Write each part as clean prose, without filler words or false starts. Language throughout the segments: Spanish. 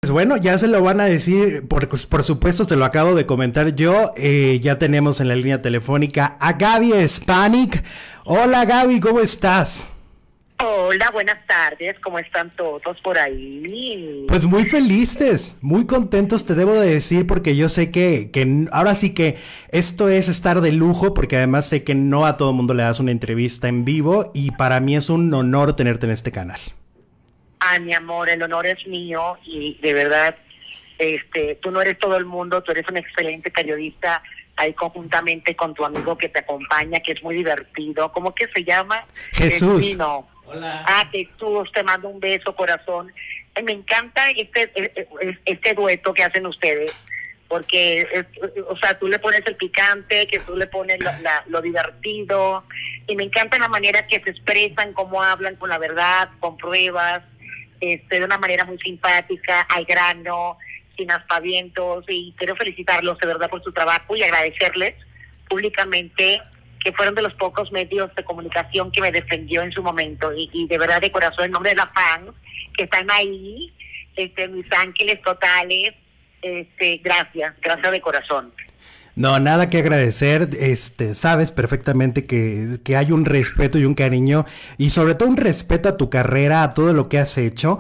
Pues bueno, ya se lo van a decir, por supuesto se lo acabo de comentar yo, ya tenemos en la línea telefónica a Gaby Spanik. Hola Gaby, ¿cómo estás? Hola, buenas tardes, ¿cómo están todos por ahí? Pues muy felices, muy contentos te debo de decir porque yo sé que ahora sí que esto es estar de lujo porque además sé que no a todo mundo le das una entrevista en vivo y para mí es un honor tenerte en este canal. Ah, mi amor, el honor es mío y de verdad, tú no eres todo el mundo, tú eres un excelente periodista ahí conjuntamente con tu amigo que te acompaña, que es muy divertido. ¿Cómo que se llama? Jesús. No. Hola. Ah, Jesús, te mando un beso, corazón. Me encanta este dueto que hacen ustedes, porque, o sea, tú le pones el picante, que tú le pones lo divertido, y me encanta la manera que se expresan, cómo hablan con la verdad, con pruebas, de una manera muy simpática, al grano, sin aspavientos, y quiero felicitarlos de verdad por su trabajo y agradecerles públicamente que fueron de los pocos medios de comunicación que me defendió en su momento, y de verdad de corazón, en nombre de las fans que están ahí, mis ángeles totales, gracias de corazón. No, nada que agradecer, sabes perfectamente que hay un respeto y un cariño y sobre todo un respeto a tu carrera, a todo lo que has hecho.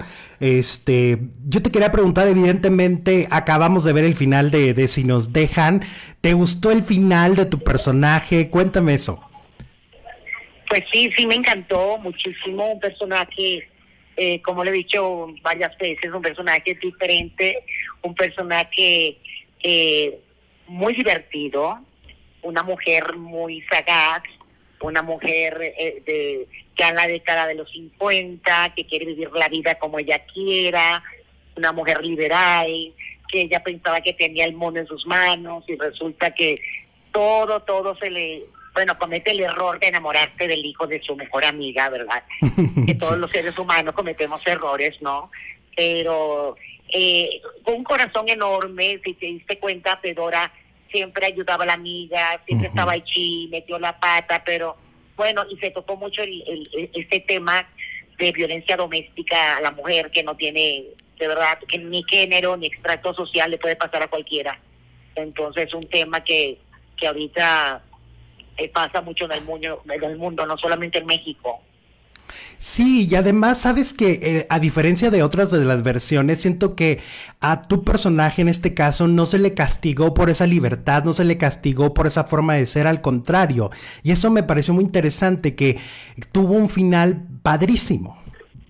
Yo te quería preguntar, evidentemente acabamos de ver el final de Si nos dejan, ¿te gustó el final de tu personaje? Cuéntame eso. Pues sí, me encantó muchísimo, un personaje, como le he dicho varias veces, un personaje diferente, un personaje muy divertido, una mujer muy sagaz, una mujer ya en la década de los 50, que quiere vivir la vida como ella quiera, una mujer liberal, que ella pensaba que tenía el mundo en sus manos y resulta que todo se le... Bueno, comete el error de enamorarse del hijo de su mejor amiga, ¿verdad? Que todos los seres humanos cometemos errores, ¿no? Pero con un corazón enorme, si te diste cuenta, Fedora siempre ayudaba a la amiga, siempre estaba allí, metió la pata, pero bueno, y se tocó mucho este tema de violencia doméstica a la mujer, que no tiene, de verdad, que ni género ni extracto social le puede pasar a cualquiera. Entonces, un tema que ahorita pasa mucho en el mundo, no solamente en México. Sí, y además sabes que a diferencia de otras de las versiones, siento que a tu personaje en este caso no se le castigó por esa libertad, no se le castigó por esa forma de ser, al contrario. Y eso me pareció muy interesante, que tuvo un final padrísimo.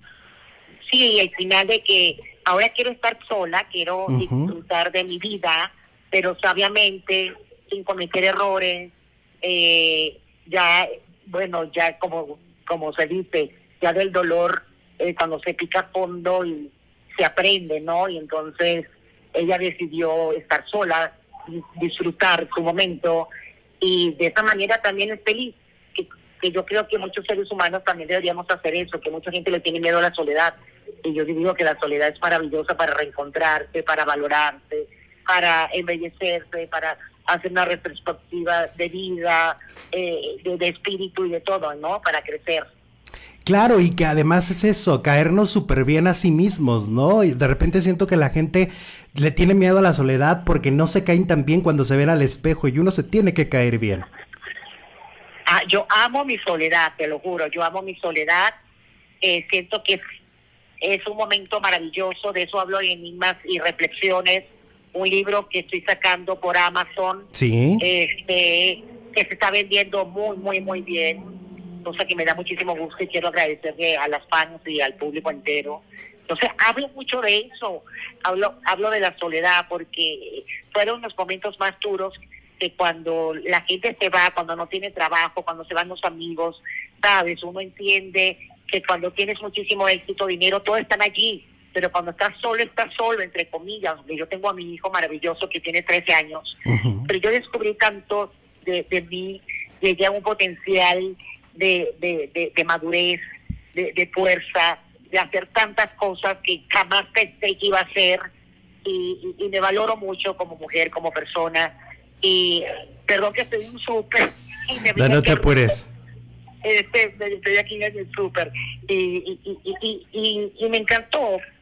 Sí, el final de que ahora quiero estar sola, quiero disfrutar de mi vida, pero sabiamente, sin cometer errores, ya como se dice, ya del dolor, cuando se pica a fondo y se aprende, ¿no? Y entonces ella decidió estar sola, disfrutar su momento, y de esa manera también es feliz, que yo creo que muchos seres humanos también deberíamos hacer eso, que mucha gente le tiene miedo a la soledad, y yo digo que la soledad es maravillosa para reencontrarse, para valorarse, para embellecerse, para hacer una retrospectiva de vida, de espíritu y de todo, ¿no? Para crecer. Claro, y que además es eso, caernos súper bien a sí mismos, ¿no? Y de repente siento que la gente le tiene miedo a la soledad porque no se caen tan bien cuando se ven al espejo y uno se tiene que caer bien. Ah, yo amo mi soledad, te lo juro, yo amo mi soledad. Siento que es un momento maravilloso, de eso hablo en Enigmas y Reflexiones, un libro que estoy sacando por Amazon, Sí. que se está vendiendo muy bien, cosa que me da muchísimo gusto y quiero agradecerle a las fans y al público entero. Entonces hablo mucho de eso, hablo de la soledad, porque fueron los momentos más duros, que cuando la gente se va, cuando no tiene trabajo, cuando se van los amigos, sabes, uno entiende que cuando tienes muchísimo éxito, dinero, todos están allí, pero cuando estás solo, entre comillas. Yo tengo a mi hijo maravilloso que tiene 13 años, pero yo descubrí tanto de mí, llegué a un potencial de madurez, de fuerza, de hacer tantas cosas que jamás pensé que iba a hacer, y me valoro mucho como mujer, como persona, y perdón que estoy en un súper. No te apures. Estoy aquí en el súper, y me encantó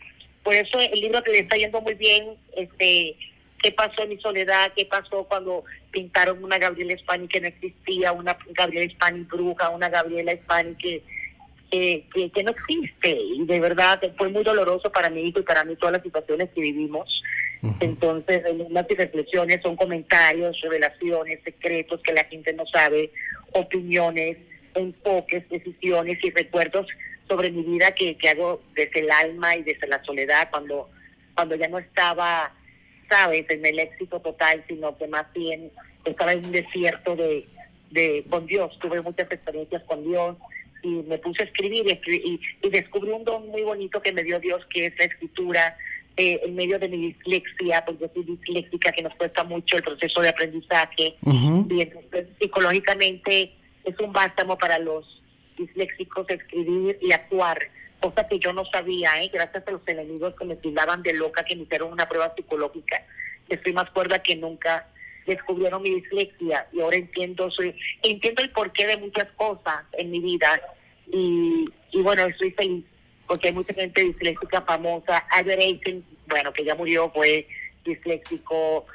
por eso el libro te está yendo muy bien. ¿Qué pasó en mi soledad? ¿Qué pasó cuando pintaron una Gabriela Spani que no existía, una Gabriela Spani bruja, una Gabriela Spani que no existe? Y de verdad fue muy doloroso para mi hijo y para mí todas las situaciones que vivimos. Entonces, las reflexiones son comentarios, revelaciones, secretos que la gente no sabe, opiniones, enfoques, decisiones y recuerdos sobre mi vida que hago desde el alma y desde la soledad, cuando ya no estaba, sabes, en el éxito total, sino que más bien estaba en un desierto con Dios. Tuve muchas experiencias con Dios y me puse a escribir y descubrí un don muy bonito que me dio Dios, que es la escritura, en medio de mi dislexia, porque yo soy disléxica, que nos cuesta mucho el proceso de aprendizaje. Y entonces psicológicamente es un bálsamo para los disléxicos escribir y actuar, cosa que yo no sabía, gracias a los enemigos que me tildaban de loca, que me hicieron una prueba psicológica. Estoy más cuerda que nunca, descubrieron mi dislexia y ahora entiendo el porqué de muchas cosas en mi vida y bueno, estoy feliz porque hay mucha gente disléxica famosa. Albert Einstein, bueno, que ya murió, fue disléxico,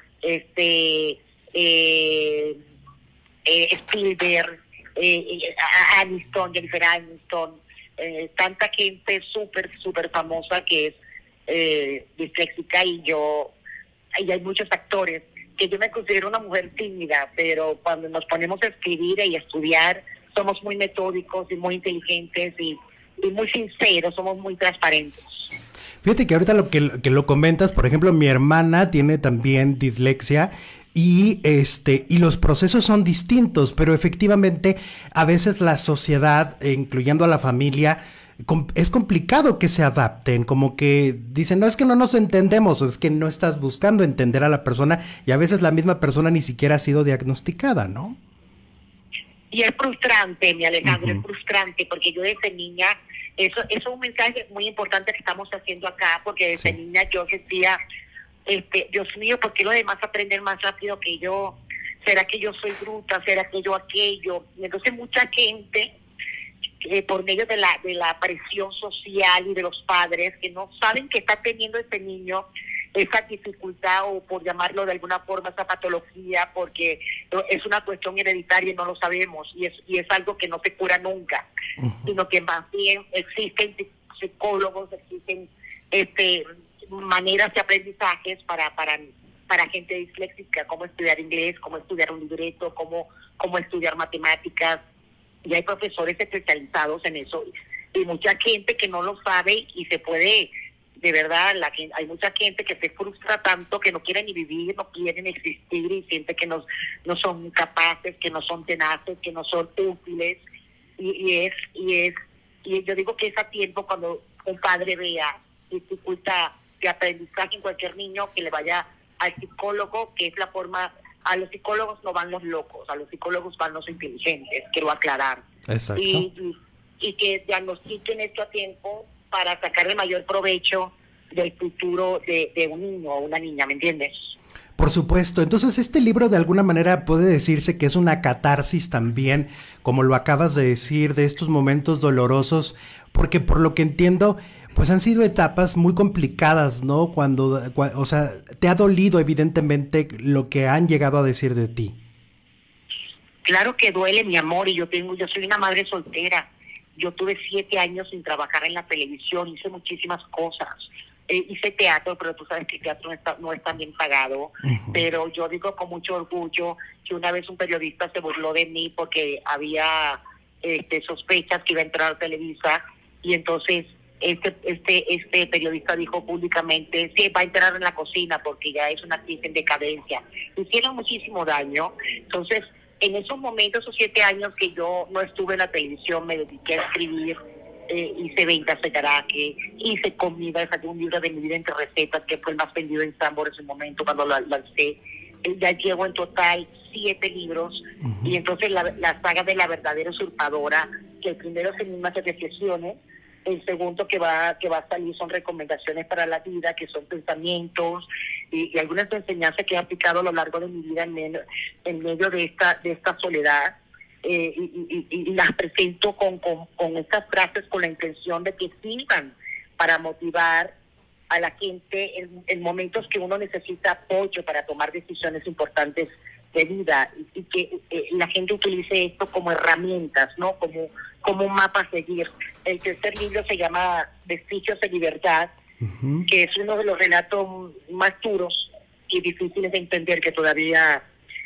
Spielberg, Jennifer Aniston, tanta gente súper famosa que es disléxica, y hay muchos actores que yo me considero una mujer tímida, pero cuando nos ponemos a escribir y a estudiar, somos muy metódicos y muy inteligentes y muy sinceros, somos muy transparentes. Fíjate que ahorita que lo comentas, por ejemplo, mi hermana tiene también dislexia y los procesos son distintos, pero efectivamente a veces la sociedad, incluyendo a la familia, es complicado que se adapten, como que dicen, no, es que no nos entendemos, o es que no estás buscando entender a la persona, y a veces la misma persona ni siquiera ha sido diagnosticada, ¿no? Y es frustrante, mi Alejandro, es frustrante, porque yo desde niña, eso es un mensaje muy importante que estamos haciendo acá, porque desde niña yo sentía, Dios mío, ¿por qué los demás aprenden más rápido que yo? ¿Será que yo soy bruta? ¿Será que yo aquello? Y entonces mucha gente, por medio de la presión social y de los padres, que no saben que está teniendo este niño esa dificultad, o por llamarlo de alguna forma esa patología, porque es una cuestión hereditaria y no lo sabemos, y es algo que no se cura nunca, sino que más bien existen psicólogos, existen maneras de aprendizajes para gente disléxica, cómo estudiar inglés, cómo estudiar un libreto, cómo estudiar matemáticas, y hay profesores especializados en eso, y mucha gente que no lo sabe y se puede, de verdad, hay mucha gente que se frustra tanto que no quiere ni vivir, no quieren existir, y siente que no son capaces, que no son tenaces, que no son útiles, y yo digo que es a tiempo, cuando un padre vea dificultad de aprendizaje en cualquier niño, que le vaya al psicólogo, que es la forma. A los psicólogos no van los locos, a los psicólogos van los inteligentes, quiero aclarar. Exacto. Y que diagnostiquen esto a tiempo para sacar el mayor provecho del futuro de un niño o una niña, ¿me entiendes? Por supuesto. Entonces, este libro de alguna manera puede decirse que es una catarsis también, como lo acabas de decir, de estos momentos dolorosos, porque por lo que entiendo, pues han sido etapas muy complicadas, ¿no? O sea, te ha dolido evidentemente lo que han llegado a decir de ti. Claro que duele, mi amor, y yo soy una madre soltera. Yo tuve 7 años sin trabajar en la televisión, hice muchísimas cosas. Hice teatro, pero tú sabes que el teatro no es tan bien pagado. Pero yo digo con mucho orgullo que una vez un periodista se burló de mí porque había sospechas que iba a entrar a Televisa, y entonces este periodista dijo públicamente, sí, va a entrar en la cocina porque ya es una actriz en decadencia. Hicieron muchísimo daño. Entonces, en esos momentos, esos 7 años que yo no estuve en la televisión, me dediqué a escribir, hice ventas de karaoke, hice comida, saqué un libro de mi vida entre recetas, que fue el más vendido en Sambor en ese momento cuando lo lancé. Ya llevo en total 7 libros, y entonces la saga de La verdadera usurpadora, que el primero es Enigmas de Reflexiones, el segundo que va a salir son Recomendaciones para la Vida, que son pensamientos y algunas enseñanzas que he aplicado a lo largo de mi vida en medio de esta soledad, y las presento con estas frases con la intención de que sirvan para motivar a la gente en momentos que uno necesita apoyo para tomar decisiones importantes de vida, y que la gente utilice esto como herramientas, ¿no? Como un mapa a seguir. El tercer libro se llama Vestigios de Libertad, que es uno de los relatos más duros y difíciles de entender, que todavía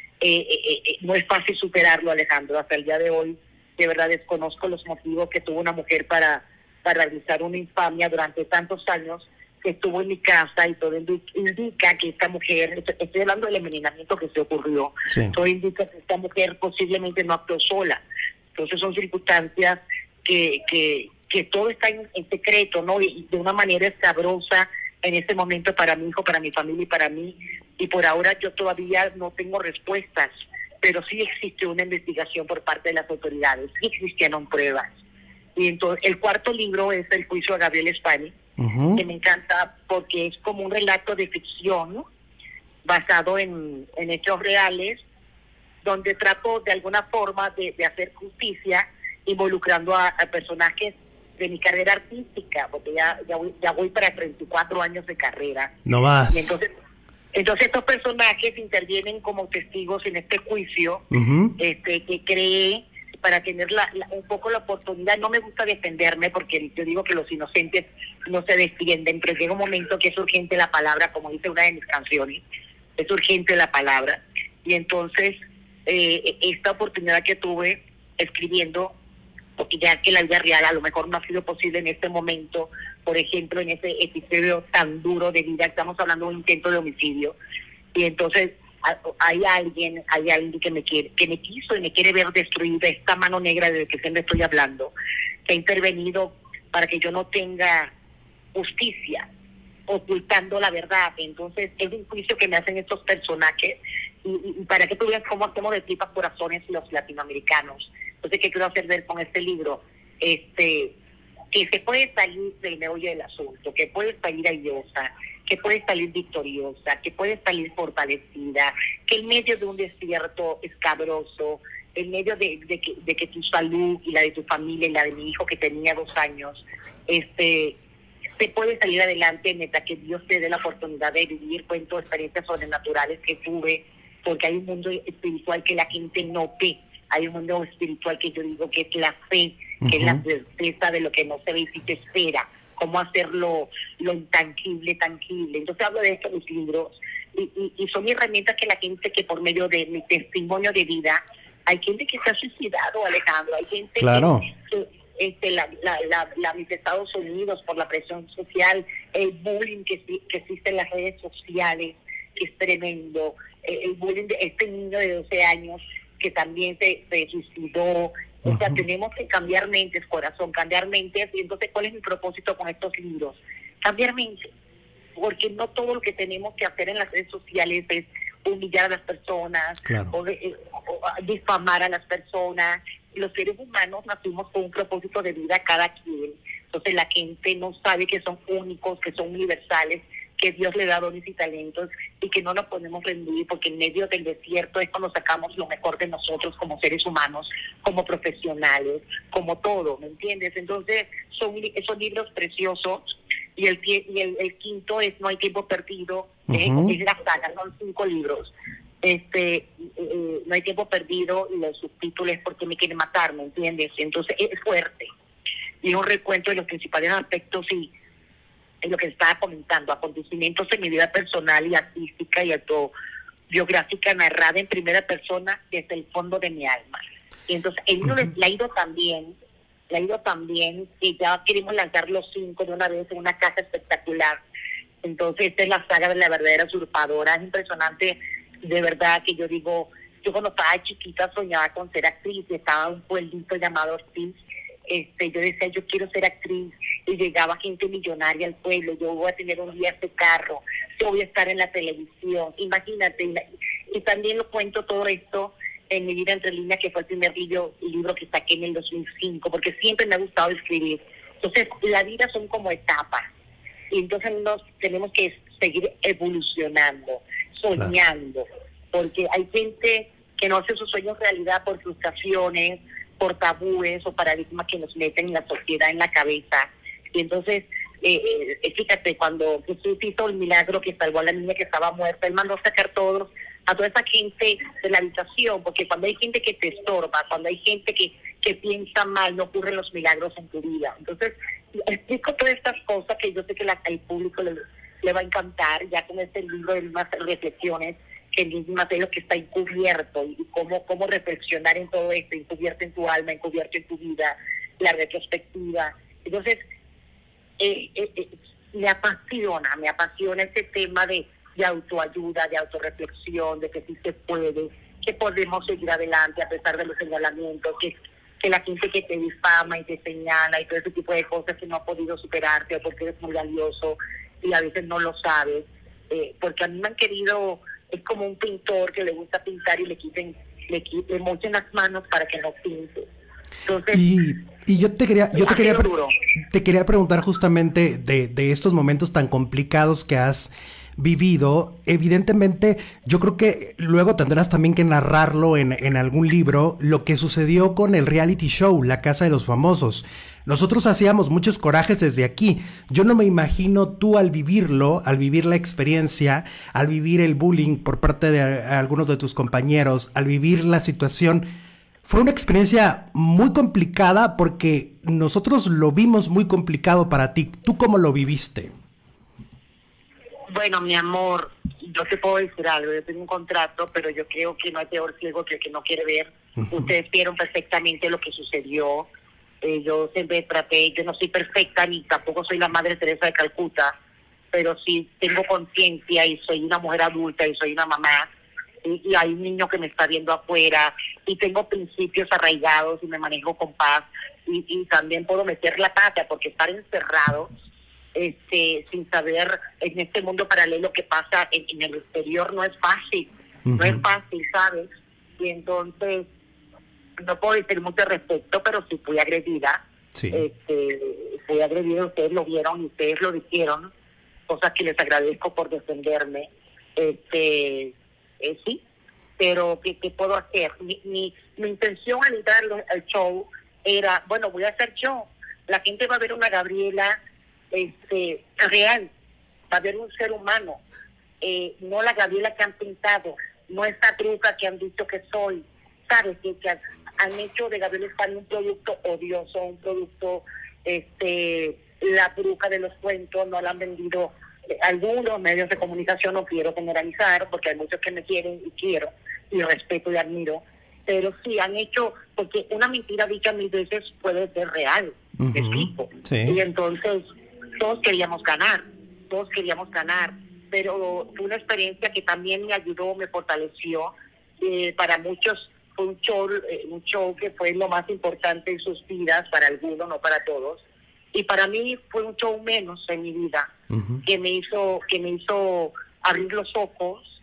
no es fácil superarlo, Alejandro. Hasta el día de hoy, de verdad, desconozco los motivos que tuvo una mujer para realizar una infamia durante tantos años, que estuvo en mi casa, y todo indica que esta mujer, estoy hablando del envenenamiento que se ocurrió, todo indica que esta mujer posiblemente no actuó sola. Entonces son circunstancias que todo está en secreto, ¿no? Y de una manera escabrosa en este momento para mi hijo, para mi familia y para mí. Y por ahora yo todavía no tengo respuestas, pero sí existe una investigación por parte de las autoridades, sí existieron pruebas. Y entonces el cuarto libro es El juicio a Gabriel Spanik, que me encanta porque es como un relato de ficción, ¿no? Basado en hechos reales, donde trato de alguna forma de hacer justicia, involucrando a personajes de mi carrera artística, porque ya voy para 34 años de carrera. No más. Y entonces estos personajes intervienen como testigos en este juicio, que creé para tener un poco la oportunidad. No me gusta defenderme, porque yo digo que los inocentes no se defienden, pero llega un momento que es urgente la palabra, como dice una de mis canciones, es urgente la palabra. Y entonces esta oportunidad que tuve escribiendo, porque ya que la vida real a lo mejor no ha sido posible en este momento, por ejemplo, en ese episodio tan duro de vida, estamos hablando de un intento de homicidio, y entonces hay alguien que me quiso y me quiere ver destruida, esta mano negra de la que siempre estoy hablando, que ha intervenido para que yo no tenga justicia, ocultando la verdad. Entonces es un juicio que me hacen estos personajes, y para que tú veas cómo hacemos de tripas corazones los latinoamericanos. Entonces, ¿qué quiero hacer ver con este libro? Que se puede salir del meollo del asunto, que puede salir airosa, que puede salir victoriosa, que puede salir fortalecida, que en medio de un desierto escabroso, en medio de que tu salud y la de tu familia y la de mi hijo que tenía 2 años, se puede salir adelante, neta, que Dios te dé la oportunidad de vivir. Cuento experiencias sobrenaturales que tuve, porque hay un mundo espiritual que la gente no ve. Hay un mundo espiritual que yo digo que es la fe, que es la certeza de lo que no se ve y si te espera, cómo hacerlo lo intangible, tangible. Entonces hablo de esto en mis libros, y son herramientas que la gente, que por medio de mi testimonio de vida, hay gente que se ha suicidado, Alejandro, hay gente que mis Estados Unidos, por la presión social, el bullying que existe en las redes sociales, que es tremendo, el bullying de este niño de 12 años que también se suicidó. O sea, tenemos que cambiar mentes, corazón, cambiar mentes. Y entonces, ¿cuál es mi propósito con estos libros? Cambiar mentes, porque no todo lo que tenemos que hacer en las redes sociales es humillar a las personas, o difamar a las personas. Los seres humanos nacimos con un propósito de vida cada quien. Entonces la gente no sabe que son únicos, que son universales, que Dios le da dones y talentos, y que no nos podemos rendir, porque en medio del desierto es cuando sacamos lo mejor de nosotros como seres humanos, como profesionales, como todo, ¿me entiendes? Entonces son libros preciosos. Y el quinto es No hay tiempo perdido, es la saga, son 5 libros. No hay tiempo perdido, y los subtítulos es Porque me quiere matar, ¿me entiendes? Entonces es fuerte, y es un recuento de los principales aspectos y en lo que estaba comentando, acontecimientos en mi vida personal y artística y autobiográfica, narrada en primera persona desde el fondo de mi alma. Y entonces el libro le ha ido también, y ya queremos lanzar los 5 de una vez en una caja espectacular. Entonces esta es la saga de La verdadera usurpadora. Es impresionante, de verdad, que yo digo, yo cuando estaba chiquita soñaba con ser actriz, estaba en un pueblito llamado Ortiz. Yo decía, yo quiero ser actriz, y llegaba gente millonaria al pueblo. Yo voy a tener un día este carro, yo voy a estar en la televisión, imagínate. Y también lo cuento todo esto en Mi vida entre líneas, que fue el primer libro que saqué en el 2005, porque siempre me ha gustado escribir. Entonces la vida son como etapas, y entonces nos tenemos que seguir evolucionando, soñando, porque hay gente que no hace sus sueños realidad por frustraciones, por tabúes o paradigmas que nos meten en la sociedad en la cabeza. Y entonces fíjate, cuando Jesús hizo el milagro que salvó a la niña que estaba muerta, él mandó sacar a toda esa gente de la habitación, porque cuando hay gente que te estorba, cuando hay gente que piensa mal, no ocurren los milagros en tu vida. Entonces, explico todas estas cosas que yo sé que al público le va a encantar, ya con este libro de mismas reflexiones, que el mismo Mateo que está encubierto, y cómo reflexionar en todo esto, encubierto en tu alma, encubierto en tu vida, la retrospectiva. Entonces, me apasiona este tema de autoayuda, de autorreflexión, de que sí se puede, que podemos seguir adelante a pesar de los señalamientos, que la gente que te difama y te señala y todo ese tipo de cosas, que no ha podido superarte o porque eres muy valioso y a veces no lo sabes, porque a mí me han querido, es como un pintor que le gusta pintar y le mochen las manos para que no pinte. Entonces, y yo te quería preguntar justamente de estos momentos tan complicados que has vivido. Evidentemente, yo creo que luego tendrás también que narrarlo en algún libro, lo que sucedió con el reality show, La Casa de los Famosos. Nosotros hacíamos muchos corajes desde aquí. Yo no me imagino tú al vivirlo, al vivir la experiencia, al vivir el bullying por parte de algunos de tus compañeros, al vivir la situación. Fue una experiencia muy complicada porque nosotros lo vimos muy complicado para ti. ¿Tú cómo lo viviste? Bueno, mi amor, yo te puedo decir algo. Yo tengo un contrato, pero yo creo que no hay peor ciego que el que no quiere ver. Ustedes vieron perfectamente lo que sucedió. Yo siempre traté, yo no soy perfecta ni tampoco soy la Madre Teresa de Calcuta, pero sí tengo conciencia y soy una mujer adulta y soy una mamá. Y hay un niño que me está viendo afuera y tengo principios arraigados y me manejo con paz y también puedo meter la pata, porque estar encerrado sin saber en este mundo paralelo que pasa en el exterior no es fácil, no es fácil, ¿sabes? Y entonces no puedo decir mucho al respecto, pero sí fui agredida. Sí. Fui agredida, ustedes lo vieron y ustedes lo dijeron, cosas que les agradezco por defenderme. Sí, pero ¿qué puedo hacer? Mi intención al entrar al show era, bueno, voy a hacer show. La gente va a ver una Gabriela real, va a ver un ser humano, no la Gabriela que han pintado, no esta truca que han dicho que soy, ¿sabes? Que han hecho de Gabriela España un producto odioso, un producto, la bruja de los cuentos, no la han vendido. Algunos medios de comunicación, no quiero generalizar porque hay muchos que me quieren y quiero y respeto y admiro, pero sí han hecho, porque una mentira dicha 1000 veces puede ser real, ¿me explico? Sí. Y entonces todos queríamos ganar, pero fue una experiencia que también me ayudó, me fortaleció. Para muchos fue un show que fue lo más importante en sus vidas, para algunos, no para todos. Y para mí fue un show menos en mi vida, que me hizo abrir los ojos.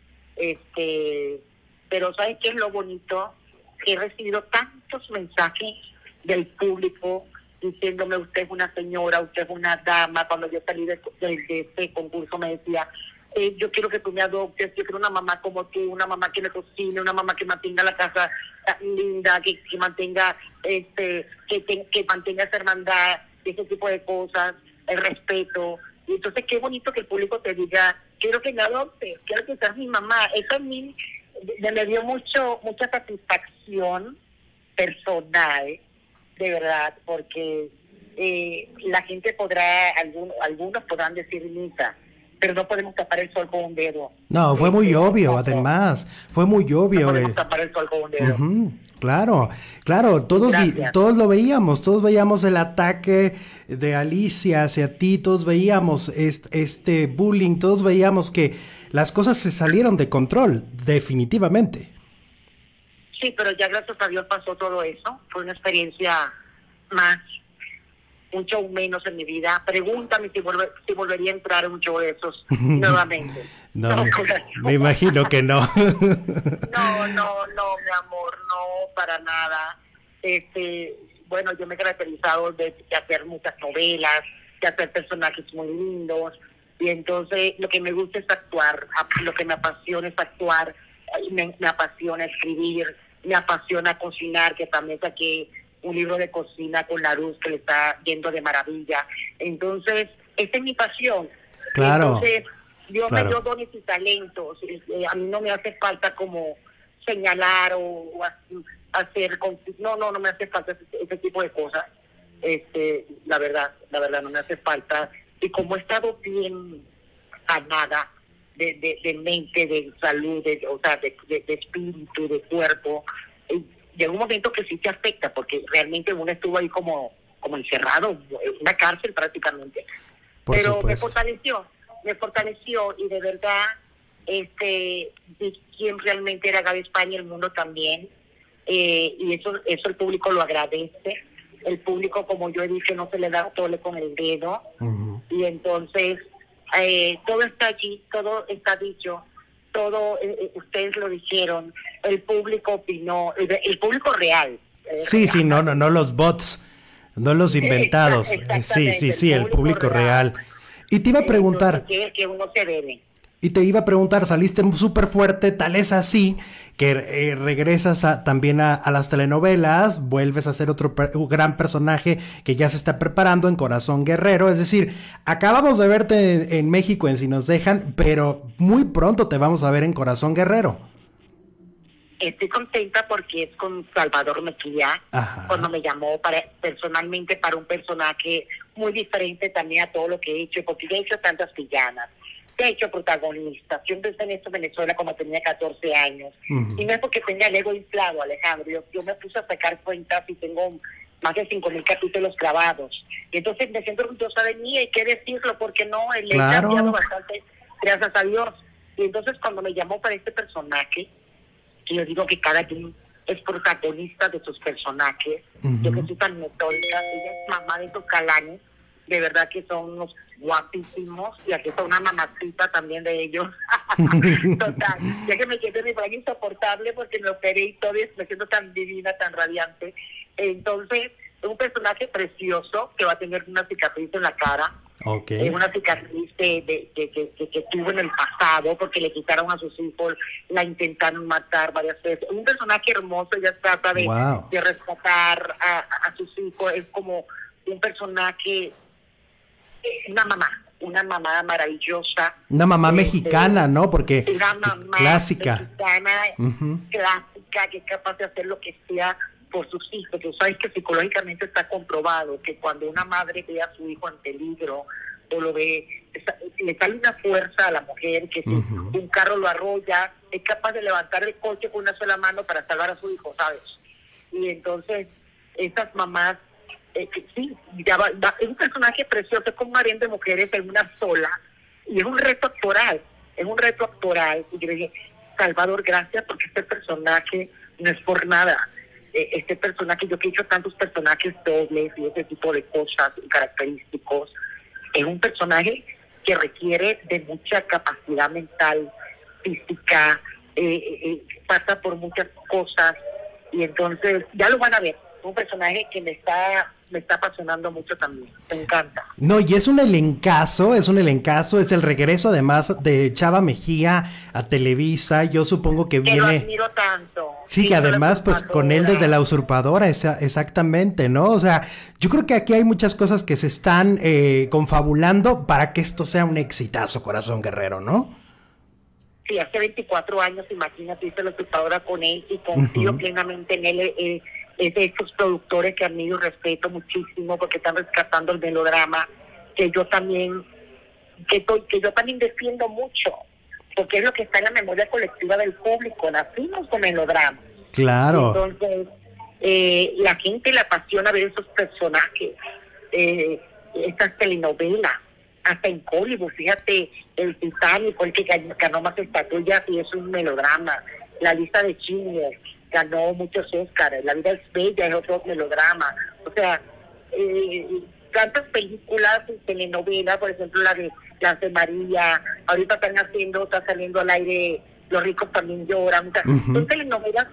Pero ¿sabes qué es lo bonito? Que he recibido tantos mensajes del público diciéndome: usted es una señora, usted es una dama. Cuando yo salí de este concurso me decía: yo quiero que tú me adoptes, yo quiero una mamá como tú, una mamá que me cocine, una mamá que mantenga la casa linda, que mantenga que mantenga esa hermandad, ese tipo de cosas, el respeto. Y entonces qué bonito que el público te diga: quiero que me adopte, quiero que seas mi mamá. Eso a mí me dio mucha satisfacción personal, de verdad, porque la gente algunos podrán decir misa, pero no podemos tapar el sol con un dedo. No, fue muy obvio, además. Fue muy obvio. No podemos tapar el sol con un dedo. Claro, todos lo veíamos, todos veíamos el ataque de Alicia hacia ti, todos veíamos este bullying, todos veíamos que las cosas se salieron de control, definitivamente. Sí, pero ya gracias a Dios pasó todo eso. Fue una experiencia más, un show menos en mi vida. Pregúntame si volvería a entrar en un show de esos nuevamente. No, me imagino que no. No, mi amor, no, para nada. Bueno, yo me he caracterizado de hacer muchas novelas, de hacer personajes muy lindos, y entonces lo que me gusta es actuar, lo que me apasiona es actuar, me apasiona escribir, me apasiona cocinar, que también saqué un libro de cocina con la luz que le está yendo de maravilla. Entonces, esa es mi pasión. Claro. Entonces, Dios Claro. me dio dones y talentos. A mí no me hace falta como señalar hacer, no me hace falta ese tipo de cosas. La verdad, no me hace falta. Y como he estado bien sanada de mente, de salud, o sea, de espíritu, de cuerpo, llega un momento que sí te afecta, porque realmente uno estuvo ahí como encerrado, en una cárcel prácticamente. Por Pero supuesto. me fortaleció y de verdad, vi quién realmente era Gaby España, el mundo también, y eso el público lo agradece. El público, como yo dije, no se le da tole con el dedo. Ujú. Y entonces todo está allí, todo está dicho, todo ustedes lo dijeron, el público opinó, el público real. Sí, sí, no los bots, no los inventados. Exactamente, Sí, el público real. Y te iba a preguntar, que uno se debe. saliste súper fuerte, tal es así que regresas también a las telenovelas, vuelves a ser un gran personaje que ya se está preparando en Corazón Guerrero, es decir, acabamos de verte en México en Si Nos Dejan, pero muy pronto te vamos a ver en Corazón Guerrero. Estoy contenta porque es con Salvador Mejía, cuando me llamó personalmente para un personaje muy diferente también a todo lo que he hecho, porque he hecho tantas villanas, he hecho protagonistas. Yo empecé en esto en Venezuela cuando tenía 14 años, y no es porque tenga el ego inflado, Alejandro, yo me puse a sacar cuentas y tengo más de 5,000 capítulos grabados, y entonces me siento orgullosa de mí, hay que decirlo, porque no, le he cambiado bastante, gracias a Dios. Y entonces cuando me llamó para este personaje, y yo digo que cada quien es protagonista de sus personajes. Yo que soy tan metódica, ella es mamá de esos calanes, de verdad que son unos guapísimos, y aquí está una mamacita también de ellos. Total, ya que me quedé mi brazo insoportable porque me operé y todo, me siento tan divina, tan radiante. Entonces, es un personaje precioso que va a tener una cicatriz en la cara. Okay. Una cicatriz que tuvo en el pasado porque le quitaron a sus hijos, la intentaron matar varias veces. Un personaje hermoso, ella trata de rescatar a sus hijos. Es como un personaje, una mamá maravillosa. Una mamá mexicana, ¿no? Porque una mamá clásica. Mexicana, clásica, que es capaz de hacer lo que sea por sus hijos. Tú sabes que psicológicamente está comprobado que cuando una madre ve a su hijo en peligro o lo ve, le sale una fuerza a la mujer, que si un carro lo arrolla, es capaz de levantar el coche con una sola mano para salvar a su hijo, ¿sabes? Y entonces esas mamás, sí, es un personaje precioso, es como un harén de mujeres en una sola, y es un reto actoral, y yo le dije, Salvador, gracias, porque este personaje no es por nada. Este personaje, yo que he hecho tantos personajes dobles y ese tipo de cosas y característicos, es un personaje que requiere de mucha capacidad mental, física, pasa por muchas cosas, y entonces ya lo van a ver. Es un personaje que me está apasionando mucho también, me encanta. No, y es un elencazo, es el regreso además de Chava Mejía a Televisa, yo supongo que viene... Que lo admiro tanto. Sí, que además pues con él desde La Usurpadora, exactamente, ¿no? O sea, yo creo que aquí hay muchas cosas que se están confabulando para que esto sea un exitazo, Corazón Guerrero, ¿no? Sí, hace 24 años, imagínate, hice La Usurpadora con él y confío plenamente en él. Es de estos productores que admiro y respeto muchísimo porque están rescatando el melodrama, que yo también defiendo mucho, porque es lo que está en la memoria colectiva del público. Nacimos con melodrama. Claro. Entonces, la gente le apasiona ver esos personajes, estas telenovelas, hasta en Hollywood, fíjate, el Titanic, el que ganó más estatuillas, y es un melodrama. La Lista de Schindler ganó muchos Oscars. La Vida es Bella es otro melodrama. O sea, tantas películas y telenovelas, por ejemplo las de María, ahorita está saliendo al aire Los ricos también lloran. O sea, son telenovelas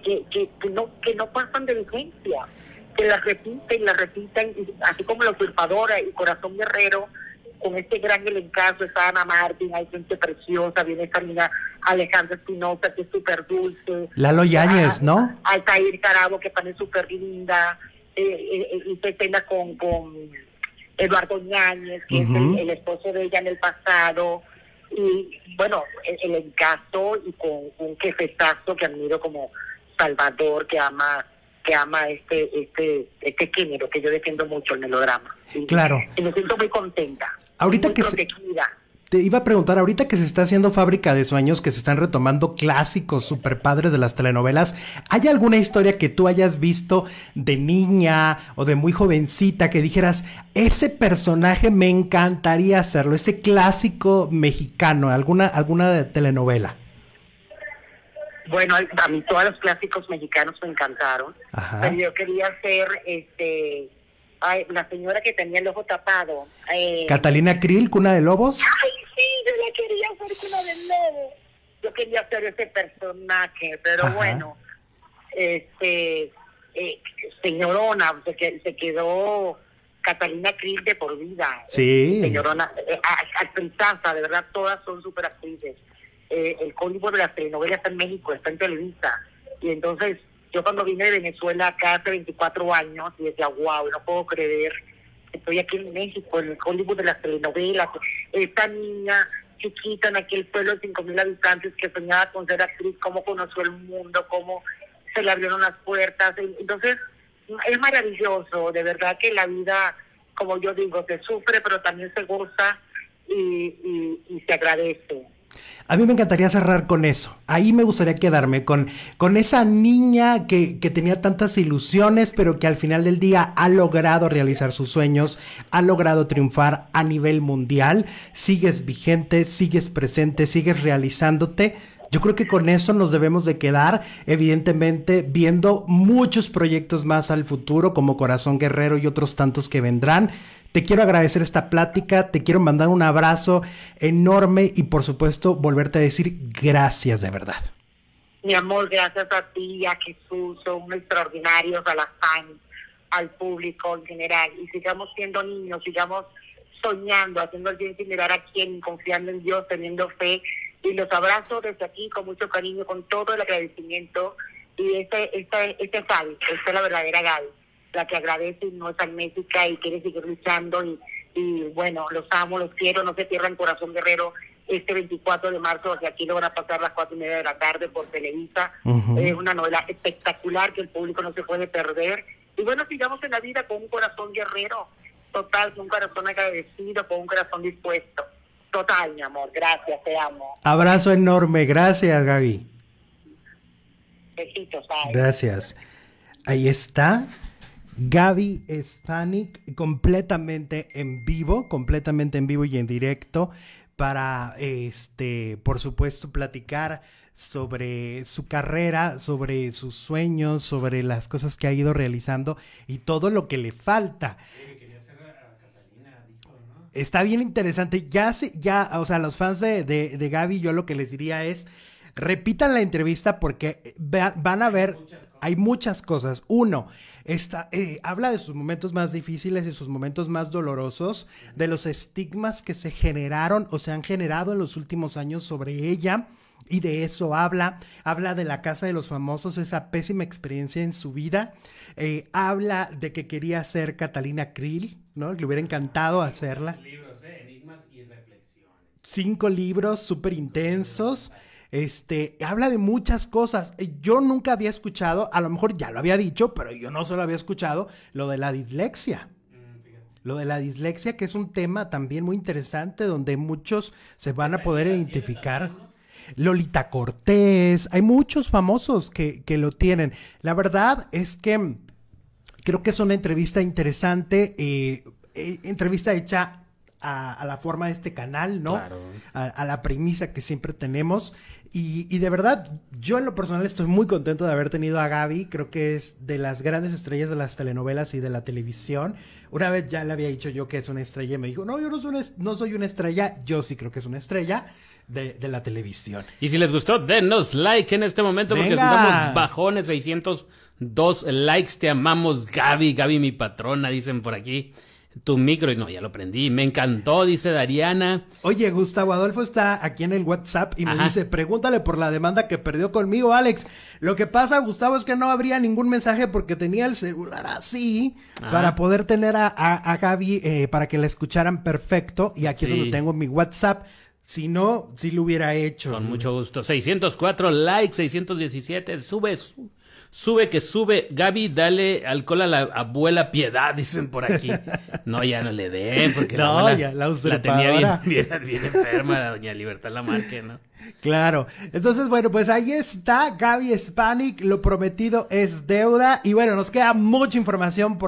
que no pasan de vigencia, que las repiten, así como La Usurpadora y Corazón Guerrero, con este gran elencazo. Está Ana Martín, hay gente preciosa, viene esta niña Alejandra Espinosa, que es súper dulce. Lalo Yáñez, ¿no? Altair Carabo, que también es súper linda. Y se escena con Eduardo Ñáñez, que es el esposo de ella en el pasado, y bueno, el encanto y con un jefetazo que admiro como Salvador, que ama este género que yo defiendo mucho, el melodrama. Claro. Y me siento muy contenta. Ahorita muy que protegida. Te iba a preguntar, ahorita que se está haciendo Fábrica de Sueños, que se están retomando clásicos super padres de las telenovelas, ¿hay alguna historia que tú hayas visto de niña o de muy jovencita que dijeras, ese personaje me encantaría hacerlo, ese clásico mexicano, alguna telenovela? Bueno, a mí todos los clásicos mexicanos me encantaron. Ajá. Pero yo quería ser la señora que tenía el ojo tapado. Catalina Krill, Cuna de Lobos. Ay, sí, yo la quería hacer Cuna de Lobos. Yo quería ser ese personaje, pero Ajá. bueno, señorona, se quedó Catalina Krill de por vida. Sí. Señorona, actrizaza, de verdad, todas son súper actrices. El Hollywood de las telenovelas en México está en Televisa, y entonces yo cuando vine de Venezuela acá hace 24 años y decía, wow, no puedo creer que estoy aquí en México, en el Hollywood de las telenovelas, esta niña chiquita en aquel pueblo de 5,000 habitantes que soñaba con ser actriz, cómo conoció el mundo, cómo se le abrieron las puertas. Entonces es maravilloso, de verdad que la vida, como yo digo, se sufre pero también se goza y se agradece. A mí me encantaría cerrar con eso. Ahí me gustaría quedarme con esa niña que tenía tantas ilusiones, pero que al final del día ha logrado realizar sus sueños, ha logrado triunfar a nivel mundial. Sigues vigente, sigues presente, sigues realizándote. Yo creo que con eso nos debemos de quedar, evidentemente viendo muchos proyectos más al futuro, como Corazón Guerrero y otros tantos que vendrán. Te quiero agradecer esta plática, te quiero mandar un abrazo enorme y por supuesto volverte a decir gracias de verdad. Mi amor, gracias a ti, a Jesús, son extraordinarios, a las fans, al público en general, y sigamos siendo niños, sigamos soñando, haciendo el bien sin mirar a quién, confiando en Dios, teniendo fe, y los abrazo desde aquí con mucho cariño, con todo el agradecimiento, y este Fabi, esta es la verdadera Gaby, la que agradece y no es amnésica y quiere seguir luchando, y bueno, los amo, los quiero, no se pierdan Corazón Guerrero este 24 de marzo, que aquí lo van a pasar a las 4:30 de la tarde por Televisa. Es una novela espectacular que el público no se puede perder, y bueno, sigamos en la vida con un corazón guerrero, total, con un corazón agradecido, con un corazón dispuesto, total, mi amor, gracias, te amo. Abrazo enorme, gracias Gaby. Besitos, bye. Gracias. Ahí está Gaby Stanik, completamente en vivo y en directo para, por supuesto, platicar sobre su carrera, sobre sus sueños, sobre las cosas que ha ido realizando y todo lo que le falta. Está bien interesante. O sea, los fans de Gaby, yo lo que les diría es, repitan la entrevista porque van a ver, hay muchas cosas. Uno, habla de sus momentos más difíciles y sus momentos más dolorosos, de los estigmas que se generaron o se han generado en los últimos años sobre ella. Y de eso habla de la Casa de los Famosos, esa pésima experiencia en su vida. Habla de que quería ser Catalina Krill, ¿no? Le hubiera encantado hacerla. 5 libros, Enigmas y Reflexiones. 5 libros súper intensos. Habla de muchas cosas. Yo nunca había escuchado, a lo mejor ya lo había dicho, pero yo no solo había escuchado lo de la dislexia. Lo de la dislexia, que es un tema también muy interesante, donde muchos se van a poder identificar. Lolita Cortés, hay muchos famosos que lo tienen. La verdad es que creo que es una entrevista interesante, entrevista hecha a la forma de este canal, ¿no? Claro. A la premisa que siempre tenemos. Y de verdad, yo en lo personal estoy muy contento de haber tenido a Gaby. Creo que es de las grandes estrellas de las telenovelas y de la televisión. Una vez ya le había dicho yo que es una estrella y me dijo, no, yo no soy una estrella. Yo sí creo que es una estrella de la televisión. Y si les gustó, denos like en este momento. Venga. Porque estamos bajones, 602 likes. Te amamos, Gaby, mi patrona, dicen por aquí. tu micro. Y no, ya lo prendí. Me encantó, dice Dariana. Oye, Gustavo Adolfo está aquí en el WhatsApp y me dice, pregúntale por la demanda que perdió conmigo, Alex. Lo que pasa, Gustavo, es que no habría ningún mensaje porque tenía el celular así para poder tener a Gaby para que la escucharan perfecto. Y aquí es donde tengo mi WhatsApp. Si no, sí lo hubiera hecho. Con mucho gusto. 604 likes, 617. Sube que sube. Gaby, dale alcohol a la abuela Piedad, dicen por aquí. No, ya no le den, porque no, la abuela ya la tenía bien enferma, la doña Libertad Lamarque, ¿no? Claro. Entonces, bueno, pues ahí está Gaby Spanik. Lo prometido es deuda. Y bueno, nos queda mucha información por